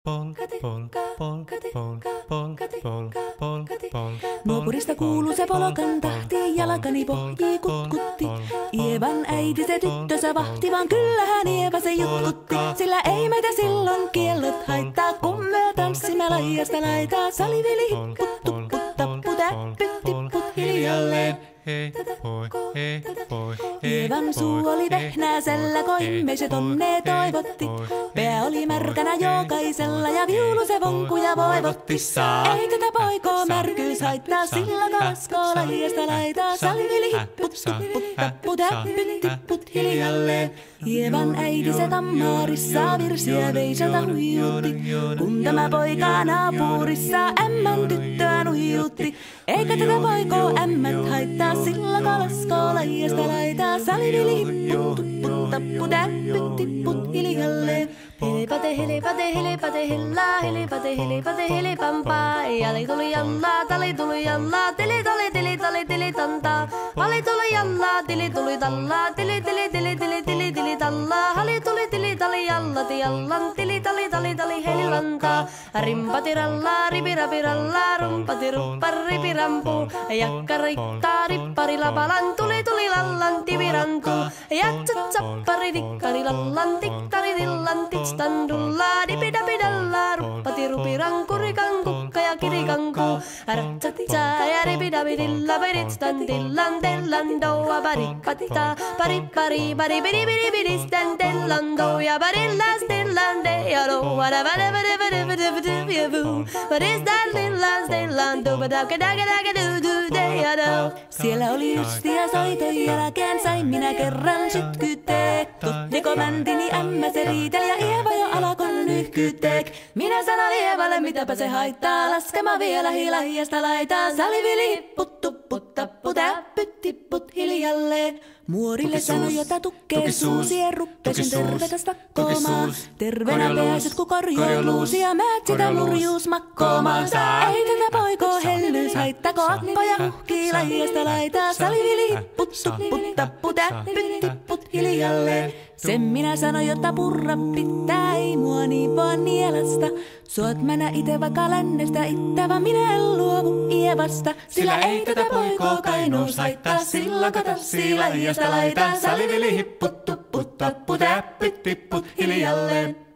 Nuopurista kuuluu se polokan tahti, jalkani pohjii kutkutti. Ievan äiti se tyttönsä vahti, vaan kyllähän Ieva se jutkutti. Sillä ei meitä silloin kiellot haittaa, kun me tanssimme laidasta laitaa. Salivili hipput, tupput, tapput, äppyt, tipput hiljalleen. Hei poi. Ievan suu oli vehnäisellä, koimme se tonne toivotti. Pää oli märkänä jokaisella ja viulu se vonkuja voivotti. Ei tätä poikoo märkyys haittaa, sillä kalaskoo laidasta laitaa. Salivili hipput, tupput, tapput, äppyt, tipput hiljalleen. Ievan äiti se tammaarissa virsiä veisalta huijutti. Kun tämä poika naapurissa ämmän tyttöä nuijutti. Eikä tätä poikoo ämmät haittaa, sillä kalaskoo laidasta laitaa. Salivili hipput, tupput, tapput, äppyt, tipput hiljalleen. Helepate, helepate, helepate, hellaa, helepate, helepate, helepampaa. Jali tuli jallaa, tali tuli jallaa, tili tali, tili tali, tili tantaa. Ali tuli jallaa, tili tuli tallaa, tili tili tili tili tili tili tallaa. Ali tuli tili tali jallati jallan, tili tali tali tali helilantaa. Rimpati rallaa, ripirapi rallaa, rumpati ruppar ripirampu. Jakka riittaa, rippari lapalan, tuli tuli lallan tivirantu. Jatsat sappari dikkari lallan, tikkari dillan, standulla dipidapidalla ruppati rupiranku rikanku ja kirikanku ratsatsa ja ripidapidilla perit standillan tellan doa paripatita paripari paripiripiripiri standillan doa parilla stillan de ja doa da vada vada vada vada vada vievu paris standillan stillan doa da kada kada kada du de ja do. Siellä oli justia soiton jälkeen sain minä kerran sytkyteek. Tottiko mäntini ämmä se riiteli ja Ieva jo alakon nyhkyteek. Minä sanon Ievalle mitäpä se haittaa, laskema vielä hilahiasta laitaa. Salivili hipput, tupput, tapput, äppyt, tipput hiljalleen. Muorille sanoi jota tukkee suusi, ruppesin tervetäs takkoomaan. Terveenä pääset ku korjouluusi ja määt sitä murjuus makkoomaan. Ei tätä poikoo hellyys haittako, appoja huhkii laidasta laitaa. Salivili hipput, tupput, tapput, äppyt, tipput hiljalleen. Sen minä sanoin, jotta purra pitää, ei mua niin vaan nielasta. Suot mänä ite vaikka lännestä ittävä, minä en luovu Ievasta. Sillä ei tätä poikoo kainous haittaa, sillä katassi laidasta laitaa. Salivili hipput, tupput, tapput, äppyt, tipput hiljalleen.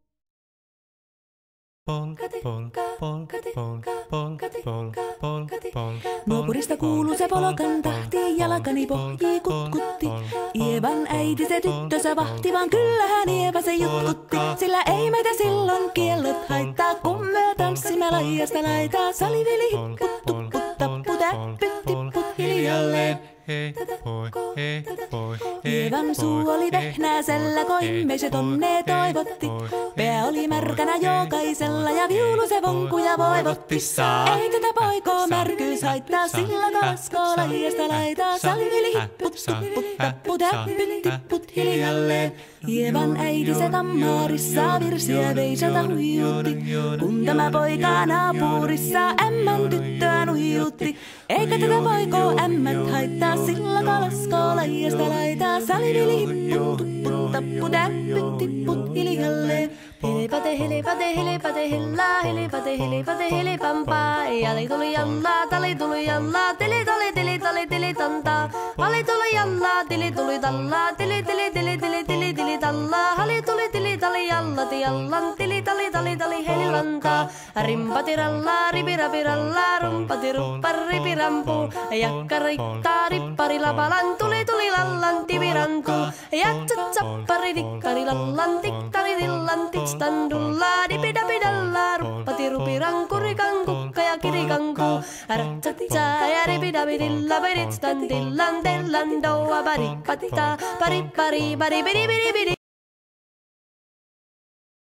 Nuopurista kuuluu se polokan tahti, jalkani pohjii kutkutti. Ievan äiti se tyttönsä vahti, vaan kyllähän Ieva se jutkutti. Sillä ei meitä silloin kiellot haittaa, kun me tanssimme laidasta laitaa. Salivili hipput, tupput, tapput, äppyt, tipput hiljalleen. Hei poi. Ievan suu oli vehnäisellä, koimme se tonne toivotti. Pää oli märkänä jokaisella ja viulu se vonkuja voivotti. Ei tätä poikoo märkyys haittaa, sillä kalaskoo laidasta laitaa. Salivili hipput, tupput, tapput, äppyt, tipput hiljalleen. Ievan äiti se tammaarissa virsiä veisalta huijutti. Kun tämä poika naapurissa ämmän tyttöä nuijutti. Eikä tätä poikoo ämmät haittaa, sillä kalaskoo laidasta laitaa. Salivili hipput, tupput, tapput, äppyt, tipput hiljalleen. Helepate, helepate, helepate, hellaa, helepate, helepate, helepampaa. Jali tuli jallaa, tali tuli jallaa, tili tali, tili tali, tili tantaa. Ali tuli jallaa, tili tuli tallaa, tili tili tili tili tili tili tallaa. Ali tuli tili tali jallati jallan, tili tali tali tali helilantaa. Rimpati rallaa, ripirapi rallaa, rumpati ruppar ripirampu. Jakka riittaa, rippari lapalan, tuli tuli lallan tivirantu. Jatsat sappari dikkari lallan, tikkari dillan, standulla dipidapidalla ruppati rupiranku rikanku ja kirikanku ratsatsa ja ripidapidilla perit standillan tellan doa paripatita paripari paripiripiripiri.